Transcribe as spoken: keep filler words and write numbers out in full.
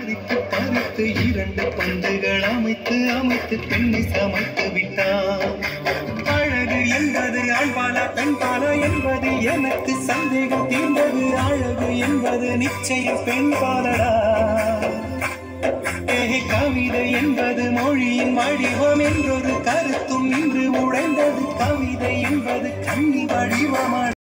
பறித்து பறித்து இரண்டு பந்துகள் அமைத்து அமைத்து பெண்ணை சமைத்து விட்டான். அழகு என்பது ஆண்பால பெண்பால என்பது எனக்கு சந்தேகம் தீர்ந்தது. அழகு என்பது நிச்சயம் பெண்பாலடா. கவிதை என்பது மொழியின் வடிவம் என்றொரு கருத்தும் இன்று உடைந்தது. கவிதை என்பது கண்ணி வடிவம்.